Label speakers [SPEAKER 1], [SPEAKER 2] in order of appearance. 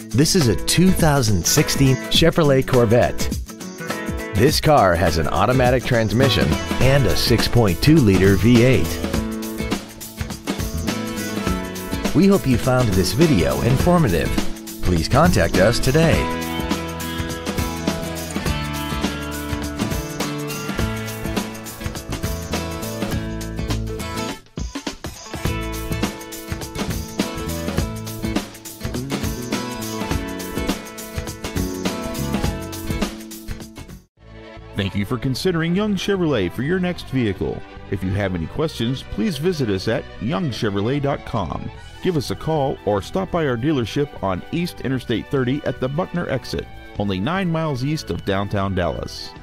[SPEAKER 1] This is a 2016 Chevrolet Corvette. This car has an automatic transmission and a 6.2-liter V8. We hope you found this video informative. Please contact us today.
[SPEAKER 2] Thank you for considering Young Chevrolet for your next vehicle. If you have any questions, please visit us at youngchevrolet.com. Give us a call or stop by our dealership on East Interstate 30 at the Buckner exit, only 9 miles east of downtown Dallas.